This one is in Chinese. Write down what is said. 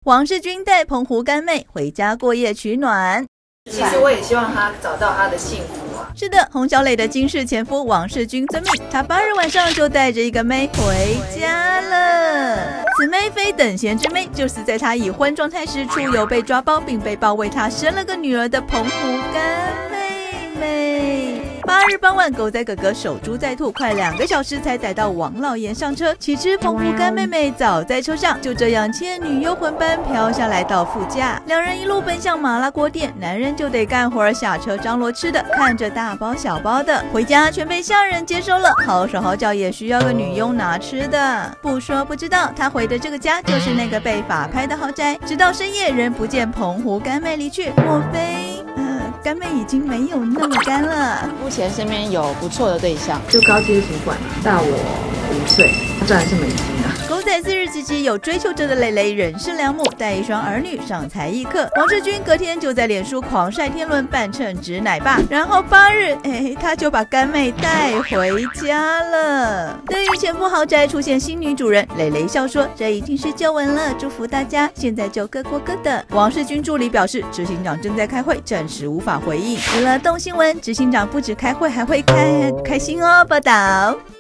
王世军带澎湖干妹回家过夜取暖。 其实我也希望他找到他的幸福啊。 是的，洪小磊的金氏前夫王世军遵命，他8日晚上就带着一个妹回家了。此妹非等闲之妹，就是在他已婚状态时出游被抓包，并被曝为他生了个女儿的澎湖干妹妹。8日傍晚，狗仔哥哥守株待兔，快2个小时才逮到王老爷上车。岂知澎湖干妹妹早在车上，就这样倩女幽魂般飘下来到副驾。2人一路奔向麻辣锅店，男人就得干活下车张罗吃的，看着大包小包的回家，全被下人接收了。好手好脚也需要个女佣拿吃的。不说不知道，他回的这个家就是那个被法拍的豪宅。直到深夜仍不见澎湖干妹离去，莫非？干妹已经没有那么干了。 目前身边有不错的对象， 就高阶主管大我5岁，他赚的是美金啊。 狗仔4日之际有追求者的蕾蕾人是良母，带一双儿女上才艺课。王世军隔天就在脸书狂晒天伦，扮成直奶爸。然后8日，他就把干妹带回家了。对于前夫豪宅出现新女主人，蕾蕾笑说：“这已经是旧闻了，祝福大家，现在就各过各的。”王世军助理表示，执行长正在开会，暂时无法回应。娱乐动新闻，执行长不止开会，还会开心哦。报道。